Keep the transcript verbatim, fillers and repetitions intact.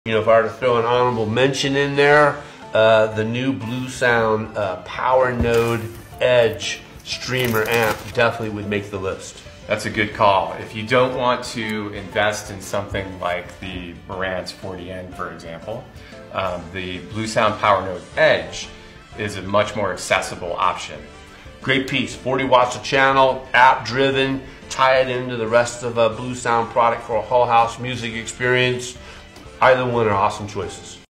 You know, if I were to throw an honorable mention in there, uh, the new Bluesound uh, Power Node Edge streamer amp definitely would make the list. That's a good call. If you don't want to invest in something like the Marantz forty N, for example, um, the Bluesound Power Node Edge is a much more accessible option. Great piece, forty watts a channel, app driven, tie it into the rest of a Bluesound product for a whole house music experience. Either one are awesome choices.